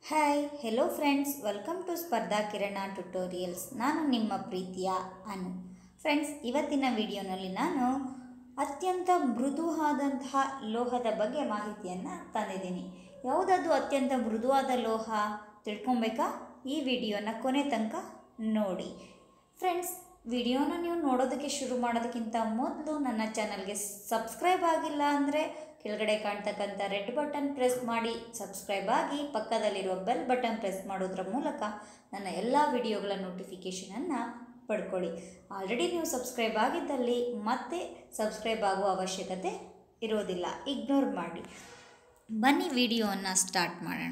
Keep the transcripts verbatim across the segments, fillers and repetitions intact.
Hi hello friends, welcome to Spardha Kirana tutorials. ನಾನು ನಿಮ್ಮ ಪ್ರೀತಿಯ ಅನು. ಫ್ರೆಂಡ್ಸ್, ಇವತ್ತಿನ ವಿಡಿಯೋನಲ್ಲಿ ನಾನು ಅತ್ಯಂತ ಮೃದುವಾದಂತಹ ಲೋಹದ ಬಗ್ಗೆ ಮಾಹಿತಿಯನ್ನು ತಂದಿದ್ದೀನಿ. ಯಾವುದದು ಅತ್ಯಂತ ಮೃದುವಾದ ಲೋಹ ತಿಳ್ಕೊಬೇಕಾ? ಈ ವಿಡಿಯೋನ ಕೊನೆ ತನಕ ನೋಡಿ. ಫ್ರೆಂಡ್ಸ್, ವಿಡಿಯೋನ ನೀವು ನೋಡೋದಕ್ಕೆ ಶುರು ಮಾಡೋದಕ್ಕಿಂತ ಮೊದಲು ನನ್ನ ಚಾನಲ್ಗೆ ಸಬ್ಸ್ಕ್ರೈಬ್ ಆಗಿಲ್ಲ ಅಂದರೆ ಕೆಳಗಡೆ ಕಾಣ್ತಕ್ಕಂಥ ರೆಡ್ ಬಟನ್ ಪ್ರೆಸ್ ಮಾಡಿ ಸಬ್ಸ್ಕ್ರೈಬ್ ಆಗಿ, ಪಕ್ಕದಲ್ಲಿರುವ ಬೆಲ್ ಬಟನ್ ಪ್ರೆಸ್ ಮಾಡೋದ್ರ ಮೂಲಕ ನನ್ನ ಎಲ್ಲ ವಿಡಿಯೋಗಳ ನೋಟಿಫಿಕೇಷನನ್ನು ಪಡ್ಕೊಳ್ಳಿ. ಆಲ್ರೆಡಿ ನೀವು ಸಬ್ಸ್ಕ್ರೈಬ್ ಆಗಿದ್ದಲ್ಲಿ ಮತ್ತೆ ಸಬ್ಸ್ಕ್ರೈಬ್ ಆಗುವ ಅವಶ್ಯಕತೆ ಇರೋದಿಲ್ಲ, ಇಗ್ನೋರ್ ಮಾಡಿ. ಬನ್ನಿ ವಿಡಿಯೋವನ್ನು ಸ್ಟಾರ್ಟ್ ಮಾಡೋಣ.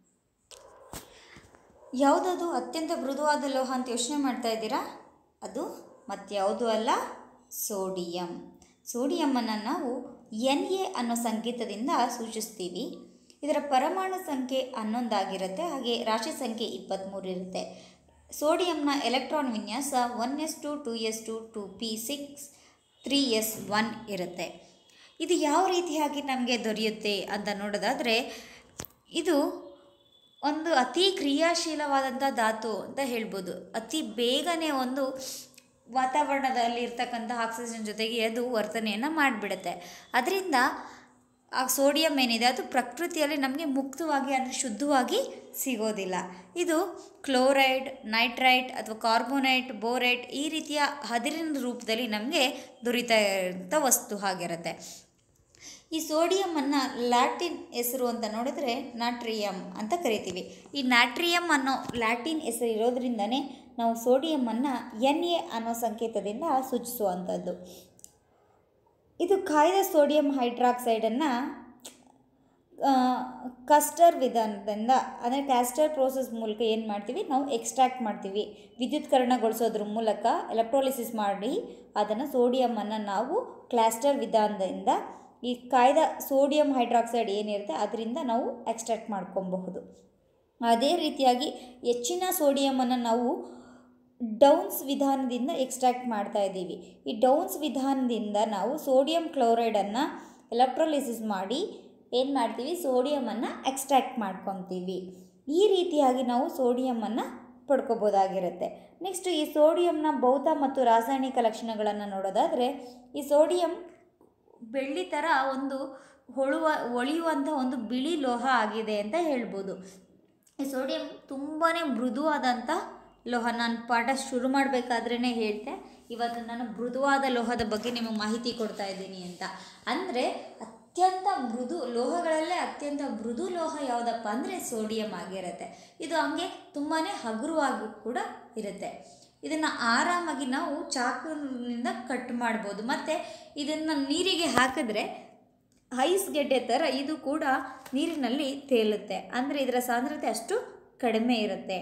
ಯಾವುದದು ಅತ್ಯಂತ ಮೃದುವಾದ ಲೋಹ ಅಂತ ಯೋಚನೆ ಮಾಡ್ತಾ ಇದ್ದೀರಾ? ಅದು ಮತ್ಯಾವುದು ಅಲ್ಲ, ಸೋಡಿಯಂ. ಸೋಡಿಯಮ್ಮನ್ನು ನಾವು ಎನ್ ಎ ಅನ್ನೋ ಸಂಕೇತದಿಂದ ಸೂಚಿಸ್ತೀವಿ. ಇದರ ಪರಮಾಣು ಸಂಖ್ಯೆ ಹನ್ನೊಂದಾಗಿರುತ್ತೆ, ಹಾಗೆ ರಾಶಿ ಸಂಖ್ಯೆ ಇಪ್ಪತ್ತ್ಮೂರು ಇರುತ್ತೆ. ಸೋಡಿಯಂನ ಎಲೆಕ್ಟ್ರಾನ್ ವಿನ್ಯಾಸ one s two two s two two p six three s one ಇರುತ್ತೆ. ಇದು ಯಾವ ರೀತಿಯಾಗಿ ನಮಗೆ ದೊರೆಯುತ್ತೆ ಅಂತ ನೋಡೋದಾದರೆ, ಇದು ಒಂದು ಅತಿ ಕ್ರಿಯಾಶೀಲವಾದಂಥ ಧಾತು ಅಂತ ಹೇಳ್ಬೋದು. ಅತಿ ಬೇಗನೆ ಒಂದು ವಾತಾವರಣದಲ್ಲಿ ಇರ್ತಕ್ಕಂಥ ಆಕ್ಸಿಜನ್ ಜೊತೆಗೆ ಅದು ವರ್ತನೆಯನ್ನು ಮಾಡಿಬಿಡುತ್ತೆ. ಅದರಿಂದ ಆ ಸೋಡಿಯಂ ಏನಿದೆ ಅದು ಪ್ರಕೃತಿಯಲ್ಲಿ ನಮಗೆ ಮುಕ್ತವಾಗಿ ಅಂದರೆ ಶುದ್ಧವಾಗಿ ಸಿಗೋದಿಲ್ಲ. ಇದು ಕ್ಲೋರೈಡ್, ನೈಟ್ರೈಟ್ ಅಥವಾ ಕಾರ್ಬೋನೈಟ್, ಬೋರೈಟ್ ಈ ರೀತಿಯ ಹದಿರಿನ ರೂಪದಲ್ಲಿ ನಮಗೆ ದೊರೀತಾ ಇರೋಂಥ ವಸ್ತು ಆಗಿರುತ್ತೆ. ಈ ಸೋಡಿಯಮನ್ನು ಲ್ಯಾಟಿನ್ ಹೆಸರು ಅಂತ ನೋಡಿದ್ರೆ ನಾಟ್ರಿಯಮ್ ಅಂತ ಕರಿತೀವಿ. ಈ ನಾಟ್ರಿಯಮ್ ಅನ್ನೋ ಲ್ಯಾಟಿನ್ ಹೆಸರು ಇರೋದ್ರಿಂದನೇ ನಾವು ಸೋಡಿಯಮನ್ನು ಎನ್ ಎ ಅನ್ನೋ ಸಂಕೇತದಿಂದ ಸೂಚಿಸುವಂಥದ್ದು. ಇದು ಕಾಯ್ದ ಸೋಡಿಯಂ ಹೈಡ್ರಾಕ್ಸೈಡನ್ನು ಕಸ್ಟರ್ ವಿಧಾನದಿಂದ ಅಂದರೆ ಕ್ಯಾಸ್ಟರ್ ಪ್ರೋಸೆಸ್ ಮೂಲಕ ಏನು ಮಾಡ್ತೀವಿ, ನಾವು ಎಕ್ಸ್ಟ್ರಾಕ್ಟ್ ಮಾಡ್ತೀವಿ. ವಿದ್ಯುತ್ಕರಣಗೊಳಿಸೋದ್ರ ಮೂಲಕ ಎಲೆಕ್ಟ್ರೋಲಿಸಿಸ್ ಮಾಡಿ ಅದನ್ನು ಸೋಡಿಯಮನ್ನು ನಾವು ಕ್ಲಾಸ್ಟರ್ ವಿಧಾನದಿಂದ ಈ ಕಾಯ್ದ ಸೋಡಿಯಂ ಹೈಡ್ರಾಕ್ಸೈಡ್ ಏನಿರುತ್ತೆ ಅದರಿಂದ ನಾವು ಎಕ್ಸ್ಟ್ರಾಕ್ಟ್ ಮಾಡ್ಕೊಬಹುದು. ಅದೇ ರೀತಿಯಾಗಿ ಹೆಚ್ಚಿನ ಸೋಡಿಯಮನ್ನು ನಾವು ಡೌನ್ಸ್ ವಿಧಾನದಿಂದ ಎಕ್ಸ್ಟ್ರಾಕ್ಟ್ ಮಾಡ್ತಾ ಇದ್ದೀವಿ. ಈ ಡೌನ್ಸ್ ವಿಧಾನದಿಂದ ನಾವು ಸೋಡಿಯಂ ಕ್ಲೋರೈಡನ್ನು ಎಲೆಕ್ಟ್ರೋಲಿಸಿಸ್ ಮಾಡಿ ಏನು ಮಾಡ್ತೀವಿ, ಸೋಡಿಯಮನ್ನು ಎಕ್ಸ್ಟ್ರಾಕ್ಟ್ ಮಾಡ್ಕೊತೀವಿ. ಈ ರೀತಿಯಾಗಿ ನಾವು ಸೋಡಿಯಮನ್ನು ಪಡ್ಕೋಬೋದಾಗಿರುತ್ತೆ. ನೆಕ್ಸ್ಟ್, ಈ ಸೋಡಿಯಂನ ಭೌತ ಮತ್ತು ರಾಸಾಯನಿಕ ಲಕ್ಷಣಗಳನ್ನು ನೋಡೋದಾದರೆ, ಈ ಸೋಡಿಯಂ ಬೆಳ್ಳಿ ಥರ ಒಂದು ಹೊಳುವ ಹೊಳೆಯುವಂಥ ಒಂದು ಬಿಳಿ ಲೋಹ ಆಗಿದೆ ಅಂತ ಹೇಳ್ಬೋದು. ಈ ಸೋಡಿಯಂ ತುಂಬಾ ಮೃದುವಾದಂಥ ಲೋಹ. ನಾನು ಪಾಠ ಶುರು ಮಾಡಬೇಕಾದ್ರೇ ಹೇಳ್ತೆ, ಇವತ್ತು ನಾನು ಮೃದುವಾದ ಲೋಹದ ಬಗ್ಗೆ ನಿಮಗೆ ಮಾಹಿತಿ ಕೊಡ್ತಾ ಇದ್ದೀನಿ ಅಂತ. ಅಂದರೆ ಅತ್ಯಂತ ಮೃದು ಲೋಹಗಳಲ್ಲೇ ಅತ್ಯಂತ ಮೃದು ಲೋಹ ಯಾವುದಪ್ಪ ಅಂದರೆ ಸೋಡಿಯಂ ಆಗಿರುತ್ತೆ. ಇದು ಹಂಗೆ ತುಂಬಾ ಹಗುರವಾಗಿ ಕೂಡ ಇರುತ್ತೆ. ಇದನ್ನು ಆರಾಮಾಗಿ ನಾವು ಚಾಕುವಿನಿಂದ ಕಟ್ ಮಾಡ್ಬೋದು. ಮತ್ತು ಇದನ್ನು ನೀರಿಗೆ ಹಾಕಿದ್ರೆ ಐಸ್ ಗೆಡ್ಡೆ ಥರ ಇದು ಕೂಡ ನೀರಿನಲ್ಲಿ ತೇಲುತ್ತೆ. ಅಂದರೆ ಇದರ ಸಾಂದ್ರತೆ ಅಷ್ಟು ಕಡಿಮೆ ಇರುತ್ತೆ.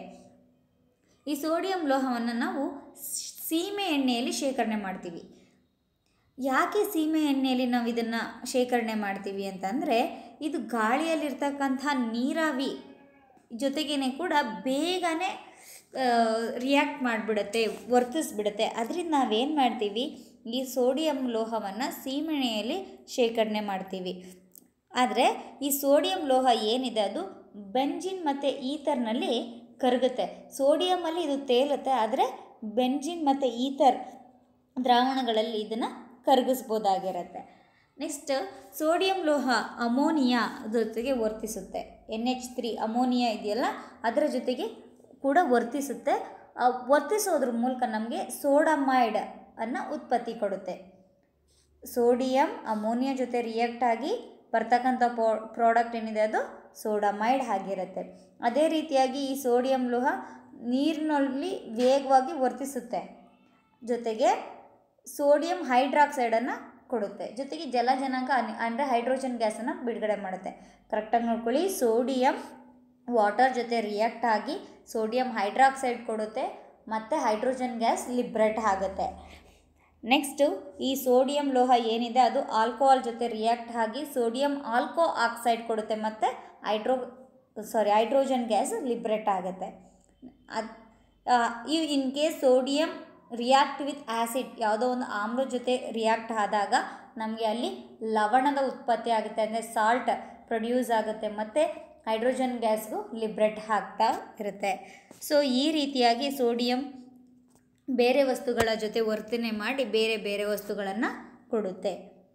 ಈ ಸೋಡಿಯಂ ಲೋಹವನ್ನು ನಾವು ಸೀಮೆ ಎಣ್ಣೆಯಲ್ಲಿ ಶೇಖರಣೆ ಮಾಡ್ತೀವಿ. ಯಾಕೆ ಸೀಮೆ ಎಣ್ಣೆಯಲ್ಲಿ ನಾವು ಇದನ್ನು ಶೇಖರಣೆ ಮಾಡ್ತೀವಿ ಅಂತಂದರೆ, ಇದು ಗಾಳಿಯಲ್ಲಿರ್ತಕ್ಕಂಥ ನೀರಾವಿ ಜೊತೆಗೇ ಕೂಡ ಬೇಗನೆ ರಿಯಾಕ್ಟ್ ಮಾಡಿಬಿಡುತ್ತೆ, ವರ್ತಿಸ್ಬಿಡುತ್ತೆ. ಅದರಿಂದ ನಾವೇನು ಮಾಡ್ತೀವಿ, ಈ ಸೋಡಿಯಂ ಲೋಹವನ್ನು ಸೀಮೆಎಣ್ಣೆಯಲ್ಲಿ ಶೇಖರಣೆ ಮಾಡ್ತೀವಿ. ಆದರೆ ಈ ಸೋಡಿಯಂ ಲೋಹ ಏನಿದೆ ಅದು ಬೆಂಜಿನ್ ಮತ್ತು ಈಥರ್ನಲ್ಲಿ ಕರಗುತ್ತೆ. ಸೋಡಿಯಮಲ್ಲಿ ಇದು ತೇಲುತ್ತೆ, ಆದರೆ ಬೆಂಜಿನ್ ಮತ್ತು ಈಥರ್ ದ್ರಾವಣಗಳಲ್ಲಿ ಇದನ್ನು ಕರಗಿಸ್ಬೋದಾಗಿರುತ್ತೆ. ನೆಕ್ಸ್ಟ್, ಸೋಡಿಯಂ ಲೋಹ ಅಮೋನಿಯಾ ಜೊತೆಗೆ ವರ್ತಿಸುತ್ತೆ. ಎನ್ ಎಚ್ ತ್ರೀ ಅಮೋನಿಯಾ ಇದೆಯಲ್ಲ ಅದರ ಜೊತೆಗೆ ಕೂಡ ವರ್ತಿಸುತ್ತೆ. ವರ್ತಿಸೋದ್ರ ಮೂಲಕ ನಮಗೆ ಸೋಡಮೈಡ್ ಅನ್ನು ಉತ್ಪತ್ತಿ ಕೊಡುತ್ತೆ. ಸೋಡಿಯಂ ಅಮೋನಿಯಾ ಜೊತೆ ರಿಯಾಕ್ಟ್ ಆಗಿ ಬರ್ತಕ್ಕಂಥ ಪೋ ಪ್ರಾಡಕ್ಟ್ ಏನಿದೆ ಅದು ಸೋಡಮೈಡ್ ಆಗಿರುತ್ತೆ. ಅದೇ ರೀತಿಯಾಗಿ ಈ ಸೋಡಿಯಂ ಲೋಹ ನೀರಿನಲ್ಲಿ ವೇಗವಾಗಿ ವರ್ತಿಸುತ್ತೆ, ಜೊತೆಗೆ ಸೋಡಿಯಂ ಹೈಡ್ರಾಕ್ಸೈಡನ್ನು ಕೊಡುತ್ತೆ, ಜೊತೆಗೆ ಜಲಜನಕ ಅಂದರೆ ಹೈಡ್ರೋಜನ್ ಗ್ಯಾಸನ್ನು ಬಿಡುಗಡೆ ಮಾಡುತ್ತೆ. ಕರೆಕ್ಟಾಗಿ ನೋಡ್ಕೊಳ್ಳಿ, ಸೋಡಿಯಂ ವಾಟರ್ ಜೊತೆ ರಿಯಾಕ್ಟ್ ಆಗಿ ಸೋಡಿಯಂ ಹೈಡ್ರಾಕ್ಸೈಡ್ ಕೊಡುತ್ತೆ ಮತ್ತು ಹೈಡ್ರೋಜನ್ ಗ್ಯಾಸ್ ಲಿಬ್ರೇಟ್ ಆಗುತ್ತೆ. ನೆಕ್ಸ್ಟು, ಈ ಸೋಡಿಯಂ ಲೋಹ ಏನಿದೆ ಅದು ಆಲ್ಕೋಹಾಲ್ ಜೊತೆ ರಿಯಾಕ್ಟ್ ಆಗಿ ಸೋಡಿಯಂ ಆಲ್ಕೋ ಆಕ್ಸೈಡ್ ಕೊಡುತ್ತೆ ಮತ್ತು hydro sorry hydrogen gas liberate ಆಗುತ್ತೆ. ಅದು ಈ in case sodium react with acid, ಯಾವುದೋ ಒಂದು ಆಮ್ಲದ ಜೊತೆ ರಿಯಾಕ್ಟ್ ಆದಾಗ ನಮಗೆ ಅಲ್ಲಿ ಲವಣದ ಉತ್ಪತ್ತಿ ಆಗುತ್ತೆ, ಅಂದರೆ ಸಾಲ್ಟ್ ಪ್ರೊಡ್ಯೂಸ್ ಆಗುತ್ತೆ. ಮತ್ತು ಹೈಡ್ರೋಜನ್ ಗ್ಯಾಸ್ಗೂ ಲಿಬ್ರೇಟ್ ಆಗ್ತಾ ಇರುತ್ತೆ. ಸೊ ಈ ರೀತಿಯಾಗಿ ಸೋಡಿಯಂ ಬೇರೆ ವಸ್ತುಗಳ ಜೊತೆ ವರ್ತನೆ ಮಾಡಿ ಬೇರೆ ಬೇರೆ ವಸ್ತುಗಳನ್ನು ಕೊಡುತ್ತೆ.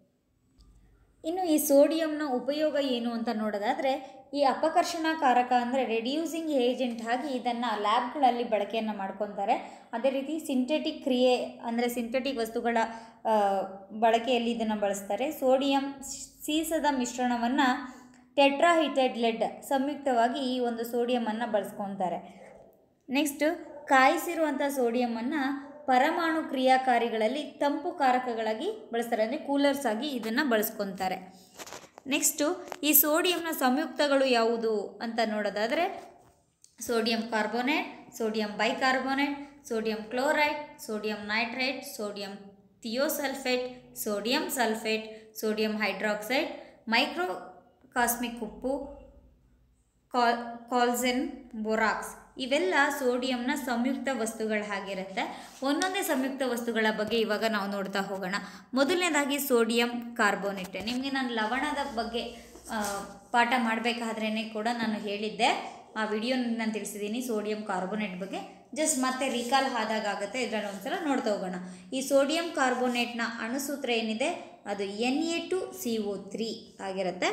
ಇನ್ನು ಈ ಸೋಡಿಯಂನ ಉಪಯೋಗ ಏನು ಅಂತ ನೋಡೋದಾದರೆ, ಈ ಅಪಕರ್ಷಣಕಾರಕ ಅಂದರೆ ರೆಡ್ಯೂಸಿಂಗ್ ಏಜೆಂಟ್ ಆಗಿ ಇದನ್ನು ಲ್ಯಾಬ್ಗಳಲ್ಲಿ ಬಳಕೆಯನ್ನು ಮಾಡ್ಕೊತಾರೆ. ಅದೇ ರೀತಿ ಸಿಂಥೆಟಿಕ್ ಕ್ರಿಯೆ ಅಂದರೆ ಸಿಂಥೆಟಿಕ್ ವಸ್ತುಗಳ ಬಳಕೆಯಲ್ಲಿ ಇದನ್ನು ಬಳಸ್ತಾರೆ. ಸೋಡಿಯಂ ಸೀಸದ ಮಿಶ್ರಣವನ್ನು ಟೆಟ್ರಾಹೈಡ್ರೈಡ್ ಲೆಡ್ ಸಂಯುಕ್ತವಾಗಿ ಈ ಒಂದು ಸೋಡಿಯಮನ್ನು ಬಳಸ್ಕೊತಾರೆ. ನೆಕ್ಸ್ಟು ಕಾಯಿಸಿರುವಂಥ ಸೋಡಿಯಮನ್ನು ಪರಮಾಣು ಕ್ರಿಯಾಕಾರಿಗಳಲ್ಲಿ ತಂಪು ಕಾರಕಗಳಾಗಿ ಬಳಸ್ತಾರೆ, ಅಂದರೆ ಕೂಲರ್ಸ್ ಆಗಿ ಇದನ್ನು ಬಳಸ್ಕೊತಾರೆ. ನೆಕ್ಸ್ಟು ಈ ಸೋಡಿಯಂನ ಸಂಯುಕ್ತಗಳು ಯಾವುದು ಅಂತ ನೋಡೋದಾದರೆ, sodium carbonate, sodium bicarbonate, sodium chloride, sodium nitrate, sodium thiosulphate, sodium sulphate, sodium hydroxide, microcosmic ಉಪ್ಪು, ಕಾಲ್ ಕಾಲ್ಸೆನ್ ಬೋರಾಕ್ಸ್ ಇವೆಲ್ಲ ಸೋಡಿಯಂನ ಸಂಯುಕ್ತ ವಸ್ತುಗಳಾಗಿರುತ್ತೆ. ಒಂದೊಂದೇ ಸಂಯುಕ್ತ ವಸ್ತುಗಳ ಬಗ್ಗೆ ಇವಾಗ ನಾವು ನೋಡ್ತಾ ಹೋಗೋಣ. ಮೊದಲನೇದಾಗಿ ಸೋಡಿಯಂ ಕಾರ್ಬೋನೇಟ್. ನಿಮಗೆ ನಾನು ಲವಣದ ಬಗ್ಗೆ ಪಾಠ ಮಾಡಬೇಕಾದ್ರೇ ಕೂಡ ನಾನು ಹೇಳಿದ್ದೆ, ಆ ವಿಡಿಯೋ ನಾನು ತಿಳಿಸಿದ್ದೀನಿ ಸೋಡಿಯಂ ಕಾರ್ಬೋನೇಟ್ ಬಗ್ಗೆ. ಜಸ್ಟ್ ಮತ್ತೆ ರೀಕಾಲ್ ಆದಾಗುತ್ತೆ, ಇದರಲ್ಲಿ ಒಂದ್ಸಲ ನೋಡ್ತಾ ಹೋಗೋಣ. ಈ ಸೋಡಿಯಂ ಕಾರ್ಬೋನೇಟ್ನ ಅಣುಸೂತ್ರ ಏನಿದೆ ಅದು n a two c o three ಆಗಿರುತ್ತೆ.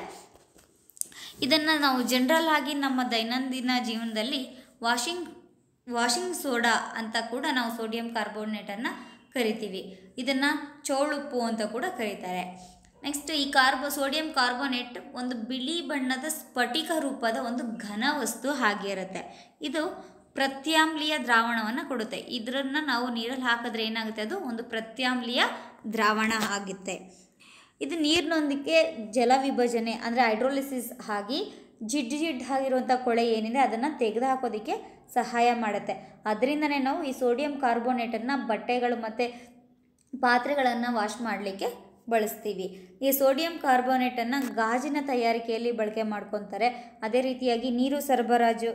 ಇದನ್ನು ನಾವು ಜನರಲ್ ಆಗಿ ನಮ್ಮ ದೈನಂದಿನ ಜೀವನದಲ್ಲಿ ವಾಷಿಂಗ್ ವಾಷಿಂಗ್ ಸೋಡಾ ಅಂತ ಕೂಡ ನಾವು ಸೋಡಿಯಂ ಕಾರ್ಬೋನೇಟನ್ನು ಕರಿತೀವಿ. ಇದನ್ನು ಚೌಳುಪ್ಪು ಅಂತ ಕೂಡ ಕರೀತಾರೆ. ನೆಕ್ಸ್ಟ್ ಈ ಕಾರ್ಬೋ ಸೋಡಿಯಂ ಕಾರ್ಬೋನೇಟ್ ಒಂದು ಬಿಳಿ ಬಣ್ಣದ ಸ್ಫಟಿಕ ರೂಪದ ಒಂದು ಘನ ವಸ್ತು ಆಗಿರುತ್ತೆ. ಇದು ಪ್ರತ್ಯಾಮ್ಲೀಯ ದ್ರಾವಣವನ್ನು ಕೊಡುತ್ತೆ. ಇದನ್ನು ನಾವು ನೀರಲ್ಲಿ ಹಾಕಿದ್ರೆ ಏನಾಗುತ್ತೆ, ಅದು ಒಂದು ಪ್ರತ್ಯಾಮ್ಲೀಯ ದ್ರಾವಣ ಆಗುತ್ತೆ. ಇದು ನೀರಿನೊಂದಿಗೆ ಜಲ ವಿಭಜನೆ ಅಂದರೆ ಹೈಡ್ರೋಲಿಸಿಸ್ ಆಗಿ ಜಿಡ್ ಜಿಡ್ ಆಗಿರುವಂಥ ಕೊಳೆ ಏನಿದೆ ಅದನ್ನು ತೆಗೆದು ಹಾಕೋದಕ್ಕೆ ಸಹಾಯ ಮಾಡುತ್ತೆ. ಅದರಿಂದನೇ ನಾವು ಈ ಸೋಡಿಯಂ ಕಾರ್ಬೋನೇಟನ್ನು ಬಟ್ಟೆಗಳು ಮತ್ತು ಪಾತ್ರೆಗಳನ್ನು ವಾಶ್ ಮಾಡಲಿಕ್ಕೆ ಬಳಸ್ತೀವಿ. ಈ ಸೋಡಿಯಂ ಕಾರ್ಬೋನೇಟನ್ನು ಗಾಜಿನ ತಯಾರಿಕೆಯಲ್ಲಿ ಬಳಕೆ ಮಾಡ್ಕೊತಾರೆ. ಅದೇ ರೀತಿಯಾಗಿ ನೀರು ಸರಬರಾಜು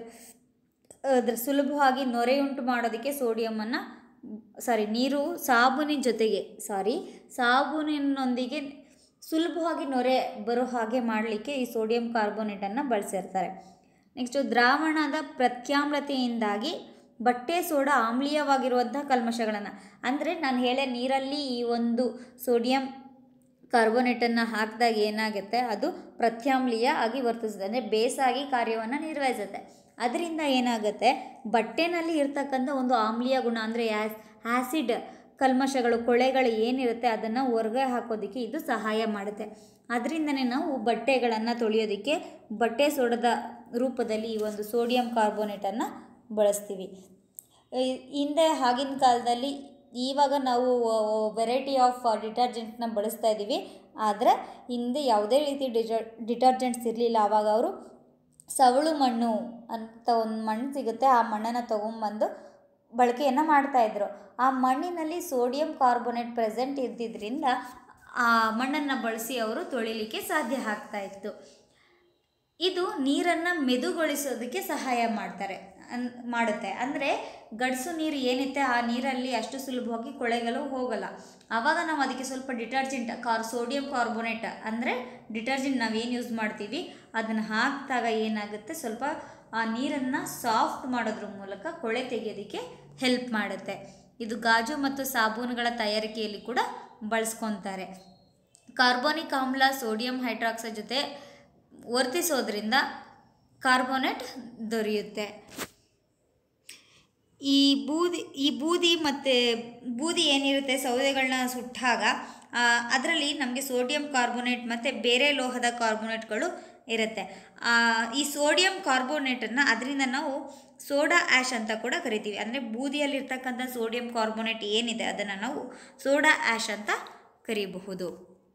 ಅದ್ರ ಸುಲಭವಾಗಿ ನೊರೆಯುಂಟು ಮಾಡೋದಕ್ಕೆ ಸೋಡಿಯಮನ್ನು ಸಾರಿ ನೀರು ಸಾಬೂನಿನ ಜೊತೆಗೆ ಸಾರಿ ಸಾಬೂನಿನೊಂದಿಗೆ ಸುಲಭವಾಗಿ ನೊರೆ ಬರೋ ಹಾಗೆ ಮಾಡಲಿಕ್ಕೆ ಈ ಸೋಡಿಯಂ ಕಾರ್ಬೋನೇಟನ್ನು ಬಳಸಿರ್ತಾರೆ. ನೆಕ್ಸ್ಟು ದ್ರಾವಣದ ಪ್ರತ್ಯಾಮ್ಲತೆಯಿಂದಾಗಿ ಬಟ್ಟೆ ಸೋಡಾ ಆಮ್ಲೀಯವಾಗಿರುವಂಥ ಕಲ್ಮಶಗಳನ್ನು, ಅಂದರೆ ನಾನು ಹೇಳೇ ನೀರಲ್ಲಿ ಈ ಒಂದು ಸೋಡಿಯಂ ಕಾರ್ಬೋನೇಟನ್ನು ಹಾಕಿದಾಗ ಏನಾಗುತ್ತೆ, ಅದು ಪ್ರತ್ಯಾಮ್ಲೀಯ ಆಗಿ ವರ್ತಿಸುತ್ತೆ, ಅಂದರೆ ಬೇಸಾಗಿ ಕಾರ್ಯವನ್ನು ನಿರ್ವಹಿಸುತ್ತೆ. ಅದರಿಂದ ಏನಾಗುತ್ತೆ, ಬಟ್ಟೆನಲ್ಲಿ ಇರ್ತಕ್ಕಂಥ ಒಂದು ಆಮ್ಲೀಯ ಗುಣ ಅಂದರೆ ಆ್ಯಸ್ ಆ್ಯಸಿಡ್ ಕಲ್ಮಶಗಳು ಕೊಳೆಗಳು ಏನಿರುತ್ತೆ ಅದನ್ನು ಹೊರಗೆ ಹಾಕೋದಕ್ಕೆ ಇದು ಸಹಾಯ ಮಾಡುತ್ತೆ. ಅದರಿಂದನೇ ನಾವು ಬಟ್ಟೆಗಳನ್ನು ತೊಳೆಯೋದಕ್ಕೆ ಬಟ್ಟೆ ಸೋಡದ ರೂಪದಲ್ಲಿ ಈ ಒಂದು ಸೋಡಿಯಂ ಕಾರ್ಬೋನೇಟನ್ನು ಬಳಸ್ತೀವಿ. ಹಿಂದೆ ಆಗಿನ ಕಾಲದಲ್ಲಿ ಇವಾಗ ನಾವು ವೆರೈಟಿ ಆಫ್ ಡಿಟರ್ಜೆಂಟ್ನ ಬಳಸ್ತಾ ಇದ್ದೀವಿ, ಆದರೆ ಹಿಂದೆ ಯಾವುದೇ ರೀತಿ ಡಿಟರ್ ಡಿಟರ್ಜೆಂಟ್ಸ್ ಇರಲಿಲ್ಲ. ಆವಾಗ ಅವರು ಸವಳು ಮಣ್ಣು ಅಂತ ಒಂದು ಮಣ್ಣು ಸಿಗುತ್ತೆ, ಆ ಮಣ್ಣನ್ನು ತೊಗೊಂಬಂದು ಬಳಕೆಯನ್ನು ಮಾಡ್ತಾಯಿದ್ರು. ಆ ಮಣ್ಣಿನಲ್ಲಿ ಸೋಡಿಯಂ ಕಾರ್ಬೋನೇಟ್ ಪ್ರೆಸೆಂಟ್ ಇದ್ದಿದ್ದರಿಂದ ಆ ಮಣ್ಣನ್ನು ಬಳಸಿ ಅವರು ತೊಳಿಲಿಕ್ಕೆ ಸಾಧ್ಯ ಆಗ್ತಾಯಿತ್ತು. ಇದು ನೀರನ್ನು ಮೆದುಗೊಳಿಸೋದಕ್ಕೆ ಸಹಾಯ ಮಾಡ್ತಾರೆ ಅನ್ ಮಾಡುತ್ತೆ ಅಂದರೆ ಗಡ್ಸು ನೀರು ಏನಿತ್ತೆ ಆ ನೀರಲ್ಲಿ ಅಷ್ಟು ಸುಲಭವಾಗಿ ಕೊಳೆಗಳು ಹೋಗಲ್ಲ. ಆವಾಗ ನಾವು ಅದಕ್ಕೆ ಸ್ವಲ್ಪ ಡಿಟರ್ಜೆಂಟ್ ಕಾರ್ ಸೋಡಿಯಂ ಕಾರ್ಬೋನೇಟ್ ಅಂದರೆ ಡಿಟರ್ಜೆಂಟ್ ನಾವೇನು ಯೂಸ್ ಮಾಡ್ತೀವಿ ಅದನ್ನು ಹಾಕಿದಾಗ ಏನಾಗುತ್ತೆ, ಸ್ವಲ್ಪ ಆ ನೀರನ್ನು ಸಾಫ್ಟ್ ಮಾಡೋದ್ರ ಮೂಲಕ ಕೊಳೆ ತೆಗೆಯೋದಕ್ಕೆ ಹೆಲ್ಪ್ ಮಾಡುತ್ತೆ. ಇದು ಗಾಜು ಮತ್ತು ಸಾಬೂನುಗಳ ತಯಾರಿಕೆಯಲ್ಲಿ ಕೂಡ ಬಳಸ್ಕೊತಾರೆ. ಕಾರ್ಬೋನಿಕ್ ಆಮ್ಲ ಸೋಡಿಯಂ ಹೈಡ್ರಾಕ್ಸೈಡ್ ಜೊತೆ ವರ್ತಿಸೋದ್ರಿಂದ ಕಾರ್ಬೋನೇಟ್ ದೊರೆಯುತ್ತೆ. ಈ ಬೂದಿ ಈ ಬೂದಿ ಮತ್ತು ಬೂದಿ ಏನಿರುತ್ತೆ ಸೌದೆಗಳನ್ನ ಸುಟ್ಟಾಗ ಅದರಲ್ಲಿ ನಮಗೆ ಸೋಡಿಯಂ ಕಾರ್ಬೋನೇಟ್ ಮತ್ತು ಬೇರೆ ಲೋಹದ ಕಾರ್ಬೋನೇಟ್ಗಳು ಇರುತ್ತೆ. ಈ ಸೋಡಿಯಂ ಕಾರ್ಬೋನೇಟನ್ನು ಅದರಿಂದ ನಾವು ಸೋಡಾ ಆ್ಯಶ್ ಅಂತ ಕೂಡ ಕರಿತೀವಿ. ಅಂದರೆ ಬೂದಿಯಲ್ಲಿರ್ತಕ್ಕಂಥ ಸೋಡಿಯಂ ಕಾರ್ಬೋನೇಟ್ ಏನಿದೆ ಅದನ್ನು ನಾವು ಸೋಡಾ ಆ್ಯಶ್ ಅಂತ ಕರೀಬಹುದು.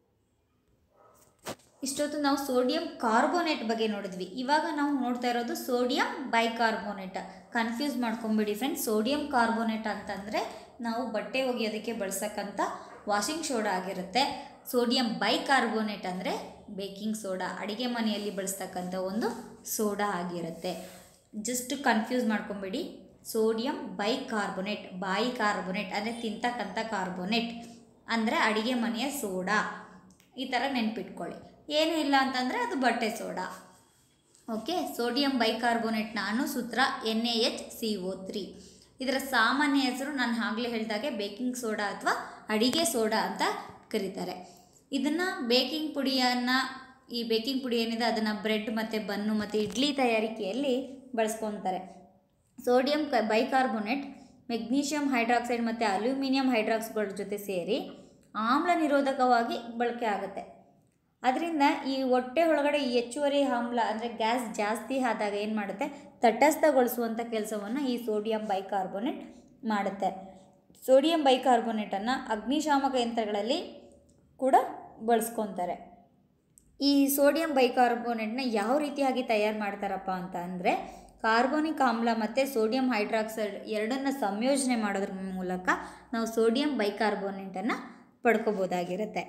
ಇಷ್ಟೊತ್ತು ನಾವು ಸೋಡಿಯಂ ಕಾರ್ಬೋನೇಟ್ ಬಗ್ಗೆ ನೋಡಿದ್ವಿ. ಇವಾಗ ನಾವು ನೋಡ್ತಾ ಇರೋದು ಸೋಡಿಯಂ ಬೈಕಾರ್ಬೋನೇಟ್. ಕನ್ಫ್ಯೂಸ್ ಮಾಡ್ಕೊಂಬಿಡಿ ಫ್ರೆಂಡ್ಸ್. ಸೋಡಿಯಂ ಕಾರ್ಬೋನೇಟ್ ಅಂತಂದರೆ ನಾವು ಬಟ್ಟೆ ಒಗೆಯೋದಕ್ಕೆ ಬಳಸಕ್ಕಂಥ ವಾಷಿಂಗ್ ಸೋಡಾ ಆಗಿರುತ್ತೆ. ಸೋಡಿಯಂ ಬೈಕಾರ್ಬೋನೇಟ್ ಅಂದರೆ ಬೇಕಿಂಗ್ ಸೋಡಾ, ಅಡುಗೆ ಮನೆಯಲ್ಲಿ ಬಳಸ್ತಕ್ಕಂಥ ಒಂದು ಸೋಡಾ ಆಗಿರುತ್ತೆ. ಜಸ್ಟ್ ಕನ್ಫ್ಯೂಸ್ ಮಾಡ್ಕೊಂಬಿಡಿ. ಸೋಡಿಯಂ ಬೈಕಾರ್ಬೋನೇಟ್, ಬಾಯಿ ಕಾರ್ಬೋನೇಟ್ ಅಂದರೆ ತಿಂತಕ್ಕಂಥ ಕಾರ್ಬೋನೇಟ್ ಅಂದರೆ ಅಡುಗೆ ಮನೆಯ ಸೋಡಾ, ಈ ಥರ ನೆನ್ಪಿಟ್ಕೊಳ್ಳಿ. ಏನೂ ಇಲ್ಲ ಅಂತಂದರೆ ಅದು ಬಟ್ಟೆ ಸೋಡಾ. ಓಕೆ, ಸೋಡಿಯಂ ಬೈಕಾರ್ಬೋನೇಟ್ನ ಅಣುಸೂತ್ರ n a h c o three. ಇದರ ಸಾಮಾನ್ಯ ಹೆಸರು ನಾನು ಆಗಲೇ ಹೇಳಿದಾಗೆ ಬೇಕಿಂಗ್ ಸೋಡಾ ಅಥವಾ ಅಡಿಗೆ ಸೋಡಾ ಅಂತ ಕರೀತಾರೆ. ಇದನ್ನು ಬೇಕಿಂಗ್ ಪುಡಿಯನ್ನು ಈ ಬೇಕಿಂಗ್ ಪುಡಿ ಏನಿದೆ ಅದನ್ನು ಬ್ರೆಡ್ ಮತ್ತು ಬನ್ನು ಮತ್ತು ಇಡ್ಲಿ ತಯಾರಿಕೆಯಲ್ಲಿ ಬಳಸ್ಕೊತಾರೆ. ಸೋಡಿಯಂ ಕ ಬೈಕಾರ್ಬೋನೇಟ್ ಮೆಗ್ನೀಷಿಯಂ ಹೈಡ್ರಾಕ್ಸೈಡ್ ಮತ್ತು ಅಲ್ಯೂಮಿನಿಯಂ ಹೈಡ್ರಾಕ್ಸ್ಗಳ ಜೊತೆ ಸೇರಿ ಆಮ್ಲ ನಿರೋಧಕವಾಗಿ ಬಳಕೆ ಆಗುತ್ತೆ. ಅದರಿಂದ ಈ ಹೊಟ್ಟೆ ಒಳಗಡೆ ಈ ಹೆಚ್ಚುವರಿ ಆಮ್ಲ ಅಂದರೆ ಗ್ಯಾಸ್ ಜಾಸ್ತಿ ಆದಾಗ ಏನು ಮಾಡುತ್ತೆ, ತಟಸ್ಥಗೊಳಿಸುವಂಥ ಕೆಲಸವನ್ನು ಈ ಸೋಡಿಯಂ ಬೈಕಾರ್ಬೋನೇಟ್ ಮಾಡುತ್ತೆ. ಸೋಡಿಯಂ ಬೈಕಾರ್ಬೋನೇಟನ್ನು ಅಗ್ನಿಶಾಮಕ ಯಂತ್ರಗಳಲ್ಲಿ ಕೂಡ ಬಳಸ್ಕೊತಾರೆ. ಈ ಸೋಡಿಯಂ ಬೈಕಾರ್ಬೋನೇಟ್ನ ಯಾವ ರೀತಿಯಾಗಿ ತಯಾರು ಮಾಡ್ತಾರಪ್ಪ ಅಂತ ಅಂದರೆ, ಕಾರ್ಬೋನಿಕ್ ಆಮ್ಲ ಮತ್ತು ಸೋಡಿಯಂ ಹೈಡ್ರಾಕ್ಸೈಡ್ ಎರಡನ್ನು ಸಂಯೋಜನೆ ಮಾಡೋದ್ರ ಮೂಲಕ ನಾವು ಸೋಡಿಯಂ ಬೈಕಾರ್ಬೋನೇಟನ್ನು ಪಡ್ಕೋಬೋದಾಗಿರುತ್ತೆ.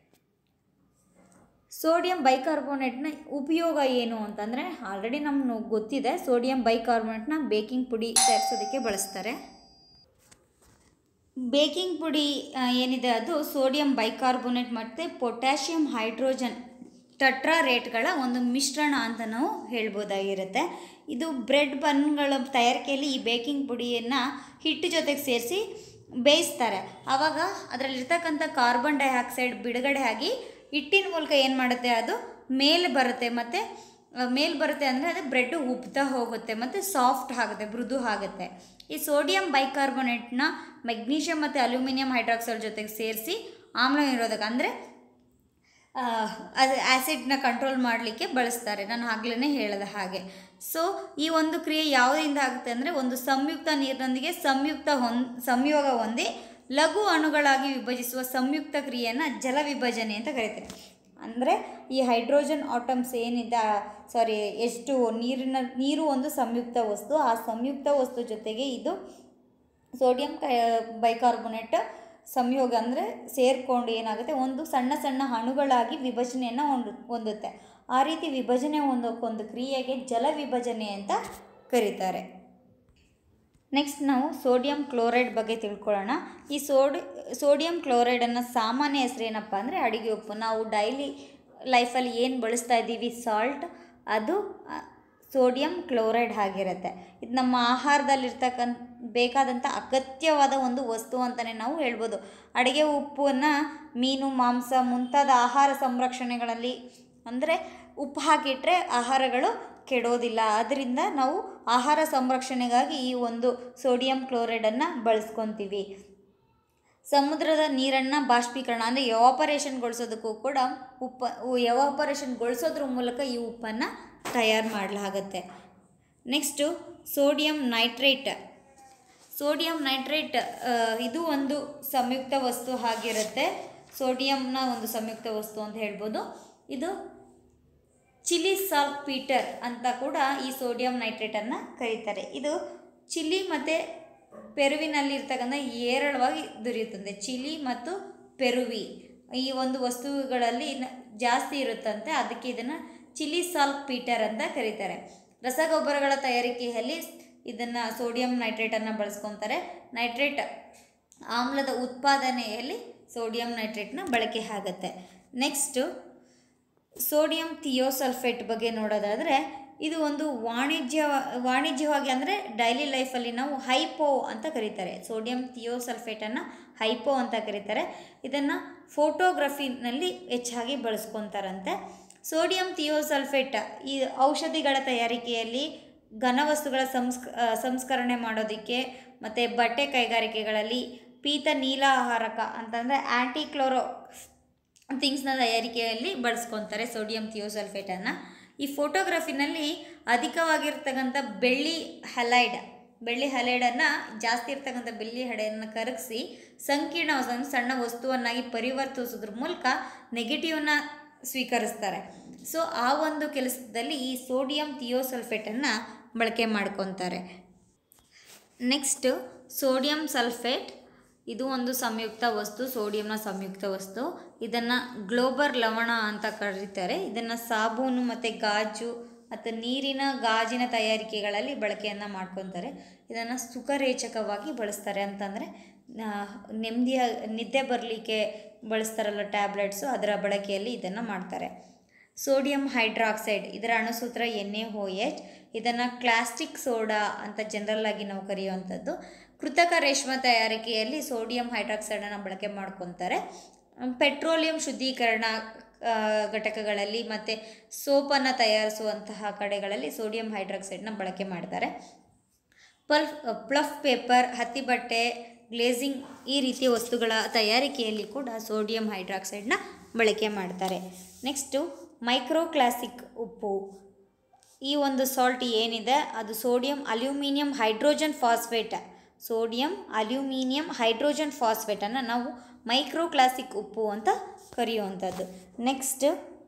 ಸೋಡಿಯಂ ಬೈಕಾರ್ಬೋನೇಟ್ನ ಉಪಯೋಗ ಏನು ಅಂತಂದರೆ, ಆಲ್ರೆಡಿ ನಮ್ಗೆ ಗೊತ್ತಿದೆ, ಸೋಡಿಯಂ ಬೈಕಾರ್ಬೋನೇಟ್ನ ಬೇಕಿಂಗ್ ಪುಡಿ ತಯಾರಿಸೋದಕ್ಕೆ ಬಳಸ್ತಾರೆ. ಬೇಕಿಂಗ್ ಪುಡಿ ಏನಿದೆ ಅದು ಸೋಡಿಯಂ ಬೈಕಾರ್ಬೋನೇಟ್ ಮತ್ತು ಪೊಟ್ಯಾಷಿಯಂ ಹೈಡ್ರೋಜನ್ ಟಟ್ರಾ ರೇಟ್ಗಳ ಒಂದು ಮಿಶ್ರಣ ಅಂತ ನಾವು ಹೇಳ್ಬೋದಾಗಿರುತ್ತೆ. ಇದು ಬ್ರೆಡ್ ಬನ್ಗಳ ತಯಾರಿಕೆಯಲ್ಲಿ ಈ ಬೇಕಿಂಗ್ ಪುಡಿಯನ್ನು ಹಿಟ್ಟು ಜೊತೆಗೆ ಸೇರಿಸಿ ಬೇಯಿಸ್ತಾರೆ. ಆವಾಗ ಅದರಲ್ಲಿರ್ತಕ್ಕಂಥ ಕಾರ್ಬನ್ ಡೈಆಕ್ಸೈಡ್ ಬಿಡುಗಡೆ ಆಗಿ ಹಿಟ್ಟಿನ ಮೂಲಕ ಏನು ಮಾಡುತ್ತೆ, ಅದು ಮೇಲೆ ಬರುತ್ತೆ. ಮತ್ತು ಮೇಲೆ ಬರುತ್ತೆ ಅಂದರೆ ಅದು ಬ್ರೆಡ್ಡು ಉಬ್ತಾ ಹೋಗುತ್ತೆ ಮತ್ತು ಸಾಫ್ಟ್ ಆಗುತ್ತೆ, ಮೃದು ಆಗುತ್ತೆ. ಈ ಸೋಡಿಯಂ ಬೈಕಾರ್ಬೋನೇಟ್ನ ಮೆಗ್ನೀಷಿಯಂ ಮತ್ತು ಅಲ್ಯೂಮಿನಿಯಂ ಹೈಡ್ರಾಕ್ಸೈಡ್ ಜೊತೆಗೆ ಸೇರಿಸಿ ಆಮ್ಲ ನಿರೋಧಕ ಅಂದರೆ ಅದು ಆ್ಯಸಿಡ್ನ ಕಂಟ್ರೋಲ್ ಮಾಡಲಿಕ್ಕೆ ಬಳಸ್ತಾರೆ, ನಾನು ಆಗಲೇ ಹೇಳಿದ ಹಾಗೆ. ಸೊ ಈ ಒಂದು ಕ್ರಿಯೆ ಯಾವುದರಿಂದ ಆಗುತ್ತೆ ಅಂದರೆ, ಒಂದು ಸಂಯುಕ್ತ ನೀರಿನೊಂದಿಗೆ ಸಂಯುಕ್ತ ಹೊಂದ್ ಸಂಯೋಗ ಹೊಂದಿ ಲಘು ಅಣುಗಳಾಗಿ ವಿಭಜಿಸುವ ಸಂಯುಕ್ತ ಕ್ರಿಯೆಯನ್ನು ಜಲ ವಿಭಜನೆ ಅಂತ ಕರೀತಾರೆ. ಅಂದರೆ ಈ ಹೈಡ್ರೋಜನ್ ಆಟಮ್ಸ್ ಏನಿದೆ, ಸಾರಿ ಎಷ್ಟು ನೀರಿನ ನೀರು ಒಂದು ಸಂಯುಕ್ತ ವಸ್ತು, ಆ ಸಂಯುಕ್ತ ವಸ್ತು ಜೊತೆಗೆ ಇದು ಸೋಡಿಯಂ ಬೈಕಾರ್ಬೋನೇಟ್ ಸಂಯೋಗ ಅಂದರೆ ಸೇರಿಕೊಂಡು ಏನಾಗುತ್ತೆ, ಒಂದು ಸಣ್ಣ ಸಣ್ಣ ಅಣುಗಳಾಗಿ ವಿಭಜನೆಯನ್ನು ಹೊಂದು ಹೊಂದುತ್ತೆ. ಆ ರೀತಿ ವಿಭಜನೆ ಹೊಂದೋಕ್ಕೊಂದು ಕ್ರಿಯೆಗೆ ಜಲ ವಿಭಜನೆ ಅಂತ ಕರೀತಾರೆ. ನೆಕ್ಸ್ಟ್ ನಾವು ಸೋಡಿಯಂ ಕ್ಲೋರೈಡ್ ಬಗ್ಗೆ ತಿಳ್ಕೊಳ್ಳೋಣ. ಈ ಸೋಡಿ ಸೋಡಿಯಂ ಕ್ಲೋರೈಡನ್ನು ಸಾಮಾನ್ಯ ಹೆಸರೇನಪ್ಪ ಅಂದರೆ ಅಡುಗೆ ಉಪ್ಪು. ನಾವು ಡೈಲಿ ಲೈಫಲ್ಲಿ ಏನು ಬಳಸ್ತಾ ಇದ್ದೀವಿ ಸಾಲ್ಟ್, ಅದು ಸೋಡಿಯಂ ಕ್ಲೋರೈಡ್ ಆಗಿರುತ್ತೆ. ಇದು ನಮ್ಮ ಆಹಾರದಲ್ಲಿರ್ತಕ್ಕಂಥ ಬೇಕಾದಂಥ ಅಗತ್ಯವಾದ ಒಂದು ವಸ್ತು ಅಂತಲೇ ನಾವು ಹೇಳ್ಬೋದು. ಅಡುಗೆ ಉಪ್ಪನ್ನು ಮೀನು, ಮಾಂಸ ಮುಂತಾದ ಆಹಾರ ಸಂರಕ್ಷಣೆಗಳಲ್ಲಿ ಅಂದರೆ ಉಪ್ಪು ಹಾಕಿಟ್ರೆ ಆಹಾರಗಳು ಕೆಡೋದಿಲ್ಲ. ಆದ್ದರಿಂದ ನಾವು ಆಹಾರ ಸಂರಕ್ಷಣೆಗಾಗಿ ಈ ಒಂದು ಸೋಡಿಯಂ ಕ್ಲೋರೈಡನ್ನು ಬಳಸ್ಕೊತೀವಿ. ಸಮುದ್ರದ ನೀರನ್ನು ಬಾಷ್ಪೀಕರಣ ಅಂದರೆ ಎವಾಪರೇಷನ್ಗೊಳಿಸೋದಕ್ಕೂ ಕೂಡ ಉಪ್ಪು ಎವಾಪರೇಷನ್ಗೊಳಿಸೋದ್ರ ಮೂಲಕ ಈ ಉಪ್ಪನ್ನು ತಯಾರು ಮಾಡಲಾಗುತ್ತೆ. Next sodium nitrate. Sodium nitrate ಇದು ಒಂದು ಸಂಯುಕ್ತ ವಸ್ತು ಆಗಿರುತ್ತೆ. ಸೋಡಿಯಂನ ಒಂದು ಸಂಯುಕ್ತ ವಸ್ತು ಅಂತ ಹೇಳ್ಬೋದು. ಇದು ಚಿಲ್ಲಿ ಸಾಲ್ಟ್ಪೀಟರ್ ಅಂತ ಕೂಡ ಈ ಸೋಡಿಯಂ ನೈಟ್ರೇಟನ್ನು ಕರೀತಾರೆ. ಇದು ಚಿಲ್ಲಿ ಮತ್ತು ಪೆರುವಿನಲ್ಲಿರ್ತಕ್ಕಂಥ ಹೇರಳವಾಗಿ ದೊರೆಯುತ್ತದೆ. ಚಿಲ್ಲಿ ಮತ್ತು ಪೆರುವಿ ಈ ಒಂದು ವಸ್ತುಗಳಲ್ಲಿ ಜಾಸ್ತಿ ಇರುತ್ತಂತೆ, ಅದಕ್ಕೆ ಇದನ್ನು ಚಿಲ್ಲಿ ಸಾಲ್ಟ್ಪೀಟರ್ ಅಂತ ಕರೀತಾರೆ. ರಸಗೊಬ್ಬರಗಳ ತಯಾರಿಕೆಯಲ್ಲಿ ಇದನ್ನು ಸೋಡಿಯಂ ನೈಟ್ರೇಟನ್ನು ಬಳಸ್ಕೊತಾರೆ. ನೈಟ್ರೇಟ್ ಆಮ್ಲದ ಉತ್ಪಾದನೆಯಲ್ಲಿ ಸೋಡಿಯಂ ನೈಟ್ರೇಟ್ನ ಬಳಕೆ ಆಗುತ್ತೆ. ನೆಕ್ಸ್ಟು ಸೋಡಿಯಂ ಥಿಯೋಸಲ್ಫೇಟ್ ಬಗ್ಗೆ ನೋಡೋದಾದರೆ, ಇದು ಒಂದು ವಾಣಿಜ್ಯ ವಾಣಿಜ್ಯವಾಗಿ ಅಂದರೆ ಡೈಲಿ ಲೈಫಲ್ಲಿ ನಾವು ಹೈಪೋ ಅಂತ ಕರೀತಾರೆ. ಸೋಡಿಯಂ ಥಿಯೋಸಲ್ಫೇಟನ್ನು ಹೈಪೋ ಅಂತ ಕರೀತಾರೆ. ಇದನ್ನು ಫೋಟೋಗ್ರಫಿನಲ್ಲಿ ಹೆಚ್ಚಾಗಿ ಬಳಸ್ಕೊತಾರಂತೆ. ಸೋಡಿಯಂ ಥಿಯೋಸಲ್ಫೇಟ್ ಈ ಔಷಧಿಗಳ ತಯಾರಿಕೆಯಲ್ಲಿ, ಘನವಸ್ತುಗಳ ಸಂಸ್ಕ ಸಂಸ್ಕರಣೆ ಮಾಡೋದಕ್ಕೆ ಮತ್ತು ಬಟ್ಟೆ ಕೈಗಾರಿಕೆಗಳಲ್ಲಿ, ಪೀತ ನೀಲಾಹಾರಕ ಅಂತಂದರೆ ಆ್ಯಂಟಿಕ್ಲೋರೋ ಥಿಂಗ್ಸ್ನ ತಯಾರಿಕೆಯಲ್ಲಿ ಬಳಸ್ಕೊತಾರೆ ಸೋಡಿಯಂ ಥಿಯೋಸಲ್ಫೇಟನ್ನು. ಈ ಫೋಟೋಗ್ರಫಿನಲ್ಲಿ ಅಧಿಕವಾಗಿರ್ತಕ್ಕಂಥ ಬೆಳ್ಳಿ ಹಲೈಡ್ ಬೆಳ್ಳಿ ಹಲೈಡನ್ನು ಜಾಸ್ತಿ ಇರ್ತಕ್ಕಂಥ ಬೆಳ್ಳಿ ಹಳೆಯನ್ನು ಕರಗಿಸಿ ಸಂಕೀರ್ಣ ಸಣ್ಣ ವಸ್ತುವನ್ನಾಗಿ ಪರಿವರ್ತಿಸೋದ್ರ ಮೂಲಕ ನೆಗೆಟಿವ್ನ ಸ್ವೀಕರಿಸ್ತಾರೆ. ಸೊ ಆ ಒಂದು ಕೆಲಸದಲ್ಲಿ ಈ ಸೋಡಿಯಂ ಥಿಯೋಸಲ್ಫೇಟನ್ನು ಬಳಕೆ ಮಾಡ್ಕೊತಾರೆ. Next sodium sulphate. ಇದು ಒಂದು ಸಂಯುಕ್ತ ವಸ್ತು, ಸೋಡಿಯಂನ ಸಂಯುಕ್ತ ವಸ್ತು. ಇದನ್ನು ಗ್ಲೋಬರ್ ಲವಣ ಅಂತ ಕರೀತಾರೆ. ಇದನ್ನು ಸಾಬೂನು ಮತ್ತು ಗಾಜು ಮತ್ತು ನೀರಿನ ಗಾಜಿನ ತಯಾರಿಕೆಗಳಲ್ಲಿ ಬಳಕೆಯನ್ನು ಮಾಡ್ಕೊತಾರೆ. ಇದನ್ನು ಸುಖರೇಚಕವಾಗಿ ಬಳಸ್ತಾರೆ. ಅಂತಂದರೆ ನೆಮ್ಮದಿಯ ನಿದ್ದೆ ಬರಲಿಕ್ಕೆ ಬಳಸ್ತಾರಲ್ಲ ಟ್ಯಾಬ್ಲೆಟ್ಸು, ಅದರ ಬಳಕೆಯಲ್ಲಿ ಇದನ್ನು ಮಾಡ್ತಾರೆ. ಸೋಡಿಯಂ ಹೈಡ್ರಾಕ್ಸೈಡ್, ಇದರ ಅಣುಸೂತ್ರ ಎನ್ ಎ ಓ ಎಚ್. ಇದನ್ನು ಕ್ಲಾಸ್ಟಿಕ್ ಸೋಡಾ ಅಂತ ಜನರಲ್ ಆಗಿ ನಾವು ಕರೆಯುವಂಥದ್ದು. ಕೃತಕ ರೇಷ್ಮೆ ತಯಾರಿಕೆಯಲ್ಲಿ ಸೋಡಿಯಂ ಹೈಡ್ರಾಕ್ಸೈಡನ್ನು ಬಳಕೆ ಮಾಡ್ಕೊತಾರೆ. ಪೆಟ್ರೋಲಿಯಂ ಶುದ್ಧೀಕರಣ ಘಟಕಗಳಲ್ಲಿ ಮತ್ತು ಸೋಪನ್ನು ತಯಾರಿಸುವಂತಹ ಕಡೆಗಳಲ್ಲಿ ಸೋಡಿಯಂ ಹೈಡ್ರಾಕ್ಸೈಡನ್ನ ಬಳಕೆ ಮಾಡ್ತಾರೆ. ಪಲ್ಫ್ ಪ್ಲಫ್ ಪೇಪರ್, ಹತ್ತಿ ಬಟ್ಟೆ, ಗ್ಲೇಸಿಂಗ್ ಈ ರೀತಿಯ ವಸ್ತುಗಳ ತಯಾರಿಕೆಯಲ್ಲಿ ಕೂಡ ಸೋಡಿಯಂ ಹೈಡ್ರಾಕ್ಸೈಡನ್ನ ಬಳಕೆ ಮಾಡ್ತಾರೆ. ನೆಕ್ಸ್ಟು ಮೈಕ್ರೋಕ್ಲಾಸಿಕ್ ಉಪ್ಪು. ಈ ಒಂದು ಸಾಲ್ಟ್ ಏನಿದೆ ಅದು sodium aluminium hydrogen phosphate sodium aluminium hydrogen ಫಾಸ್ಫೇಟನ್ನು ನಾವು ಮೈಕ್ರೋಕ್ಲಾಸಿಕ್ ಉಪ್ಪು ಅಂತ ಕರೆಯುವಂಥದ್ದು. ನೆಕ್ಸ್ಟ್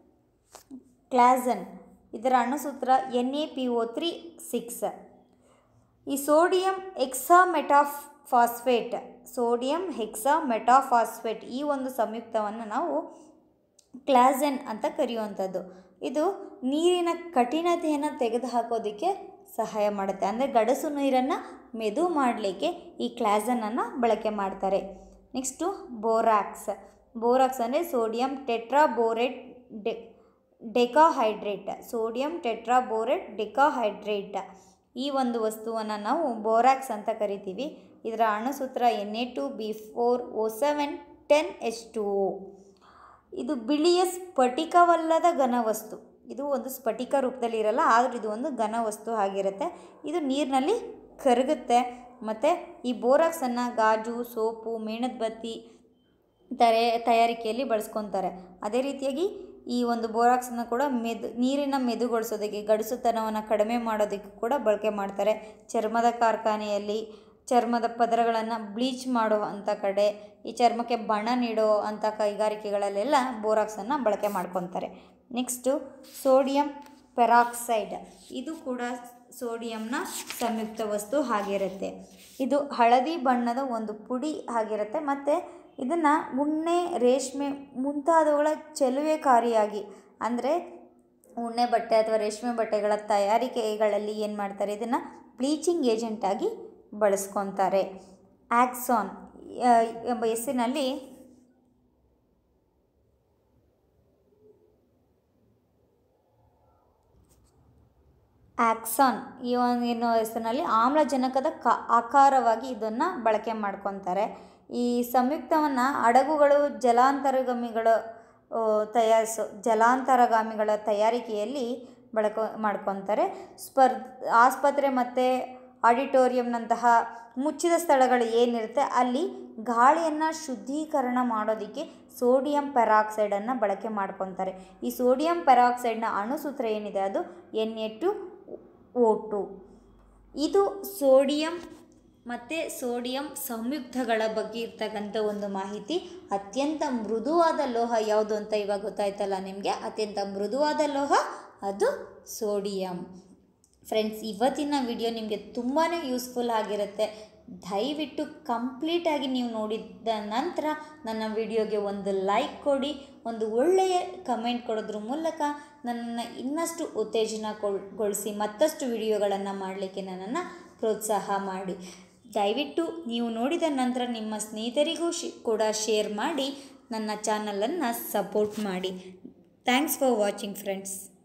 ಕ್ಲಾಸನ್, ಇದರ ಅಣುಸೂತ್ರ n a p o three six. ಈ sodium hexametaphosphate sodium hexametaphosphate ಈ ಒಂದು ಸಂಯುಕ್ತವನ್ನು ನಾವು ಕ್ಲಾಸನ್ ಅಂತ ಕರೆಯುವಂಥದ್ದು. ಇದು ನೀರಿನ ಕಠಿಣತೆಯನ್ನು ತೆಗೆದುಹಾಕೋದಕ್ಕೆ ಸಹಾಯ ಮಾಡುತ್ತೆ. ಅಂದರೆ ಗಡಸು ನೀರನ್ನು ಮೆದು ಮಾಡಲಿಕ್ಕೆ ಈ ಕ್ಲಾಸನನ್ನು ಬಳಕೆ ಮಾಡ್ತಾರೆ. Next borax. ಬೋರಾಕ್ಸ್ ಅಂದರೆ ಸೋಡಿಯಂ ಟೆಟ್ರಾಬೋರೇಟ್ ಡೆ ಡೆಕಾಹೈಡ್ರೇಟ್ ಸೋಡಿಯಂ ಟೆಟ್ರಾಬೋರೇಟ್ ಡೆಕಾಹೈಡ್ರೇಟ್ ಈ ಒಂದು ವಸ್ತುವನ್ನು ನಾವು ಬೋರಾಕ್ಸ್ ಅಂತ ಕರಿತೀವಿ. ಇದರ ಅಣುಸೂತ್ರ n a two b four o seven ten h two o. ಇದು ಬಿಳಿಯ ಸ್ಫಟಿಕವಲ್ಲದ ಘನವಸ್ತು. ಇದು ಒಂದು ಸ್ಫಟಿಕ ರೂಪದಲ್ಲಿ ಇರಲ್ಲ, ಆದರೂ ಇದು ಒಂದು ಘನವಸ್ತು ಆಗಿರುತ್ತೆ. ಇದು ನೀರಿನಲ್ಲಿ ಕರಗುತ್ತೆ. ಮತ್ತು ಈ ಬೋರಾಕ್ಸನ್ನು ಗಾಜು, ಸೋಪು, ಮೇಣದ ಬತ್ತಿ ತರೆ ತಯಾರಿಕೆಯಲ್ಲಿ ಬಳಸ್ಕೊತಾರೆ. ಅದೇ ರೀತಿಯಾಗಿ ಈ ಒಂದು ಬೋರಾಕ್ಸನ್ನು ಕೂಡ ಮೆದು ನೀರಿನ ಮೆದುಗೊಳಿಸೋದಕ್ಕೆ, ಗಡಸುತನವನ್ನು ಕಡಿಮೆ ಮಾಡೋದಕ್ಕೆ ಕೂಡ ಬಳಕೆ ಮಾಡ್ತಾರೆ. ಚರ್ಮದ ಕಾರ್ಖಾನೆಯಲ್ಲಿ ಚರ್ಮದ ಪದರಗಳನ್ನು ಬ್ಲೀಚ್ ಮಾಡೋ ಅಂಥ ಕಡೆ, ಈ ಚರ್ಮಕ್ಕೆ ಬಣ್ಣ ನೀಡೋ ಅಂಥ ಕೈಗಾರಿಕೆಗಳಲ್ಲೆಲ್ಲ ಬೋರಾಕ್ಸನ್ನು ಬಳಕೆ ಮಾಡ್ಕೊತಾರೆ. Next sodium peroxide. ಇದು ಕೂಡ ಸೋಡಿಯಂನ ಸಂಯುಕ್ತ ವಸ್ತು ಆಗಿರುತ್ತೆ. ಇದು ಹಳದಿ ಬಣ್ಣದ ಒಂದು ಪುಡಿ ಆಗಿರುತ್ತೆ. ಮತ್ತು ಇದನ್ನು ಉಣ್ಣೆ, ರೇಷ್ಮೆ ಮುಂತಾದವುಗಳ ಚೆಲುವೆಕಾರಿಯಾಗಿ, ಅಂದರೆ ಉಣ್ಣೆ ಬಟ್ಟೆ ಅಥವಾ ರೇಷ್ಮೆ ಬಟ್ಟೆಗಳ ತಯಾರಿಕೆಗಳಲ್ಲಿ ಏನು ಮಾಡ್ತಾರೆ, ಇದನ್ನು ಬ್ಲೀಚಿಂಗ್ ಏಜೆಂಟಾಗಿ ಬಳಸ್ಕೊತಾರೆ. ಆಕ್ಸಾನ್ ಎಂಬ ಹೆಸರಿನಲ್ಲಿ ಆಕ್ಸಾನ್ ಈ ಒಂದು ಎನ್ನುವ ಹೆಸರಿನಲ್ಲಿ ಆಮ್ಲಜನಕದ ಕ ಆಕಾರವಾಗಿ ಇದನ್ನು ಬಳಕೆ ಮಾಡ್ಕೊತಾರೆ. ಈ ಸಂಯುಕ್ತವನ್ನು ಹಡಗುಗಳು, ಜಲಾಂತರಗಾಮಿಗಳು ತಯಾರಿಸೋ ಜಲಾಂತರಗಾಮಿಗಳ ತಯಾರಿಕೆಯಲ್ಲಿ ಬಳಕೆ ಮಾಡ್ಕೊತಾರೆ. ಸ್ಪರ್ ಆಸ್ಪತ್ರೆ ಮತ್ತು ಆಡಿಟೋರಿಯಂನಂತಹ ಮುಚ್ಚಿದ ಸ್ಥಳಗಳು ಏನಿರುತ್ತೆ ಅಲ್ಲಿ ಗಾಳಿಯನ್ನು ಶುದ್ಧೀಕರಣ ಮಾಡೋದಕ್ಕೆ ಸೋಡಿಯಂ ಪೆರಾಕ್ಸೈಡನ್ನು ಬಳಕೆ ಮಾಡ್ಕೊತಾರೆ. ಈ ಸೋಡಿಯಂ ಪೆರಾಕ್ಸೈಡ್ನ ಅಣುಸೂತ್ರ ಏನಿದೆ ಅದು n a two o two. ಇದು ಸೋಡಿಯಂ ಮತ್ತು ಸೋಡಿಯಂ ಸಂಯುಕ್ತಗಳ ಬಗ್ಗೆ ಇರ್ತಕ್ಕಂಥ ಒಂದು ಮಾಹಿತಿ. ಅತ್ಯಂತ ಮೃದುವಾದ ಲೋಹ ಯಾವುದು ಅಂತ ಇವಾಗ ಗೊತ್ತಾಯ್ತಲ್ಲ ನಿಮಗೆ. ಅತ್ಯಂತ ಮೃದುವಾದ ಲೋಹ ಅದು ಸೋಡಿಯಂ. ಫ್ರೆಂಡ್ಸ್, ಇವತ್ತಿನ ವಿಡಿಯೋ ನಿಮಗೆ ತುಂಬಾ ಯೂಸ್ಫುಲ್ ಆಗಿರುತ್ತೆ. ದಯವಿಟ್ಟು ಕಂಪ್ಲೀಟಾಗಿ ನೀವು ನೋಡಿದ ನಂತರ ನನ್ನ ವಿಡಿಯೋಗೆ ಒಂದು ಲೈಕ್ ಕೊಡಿ, ಒಂದು ಒಳ್ಳೆಯ ಕಮೆಂಟ್ ಕೊಡೋದ್ರ ಮೂಲಕ ನನ್ನನ್ನು ಇನ್ನಷ್ಟು ಉತ್ತೇಜನಗೊಳಿಸಿ ಮತ್ತಷ್ಟು ವಿಡಿಯೋಗಳನ್ನು ಮಾಡಲಿಕ್ಕೆ ನನ್ನನ್ನು ಪ್ರೋತ್ಸಾಹ ಮಾಡಿ. ದಯವಿಟ್ಟು ನೀವು ನೋಡಿದ ನಂತರ ನಿಮ್ಮ ಸ್ನೇಹಿತರಿಗೂ ಶಿ ಕೂಡ ಶೇರ್ ಮಾಡಿ ನನ್ನ ಚಾನಲನ್ನು ಸಪೋರ್ಟ್ ಮಾಡಿ. Thanks for watching friends.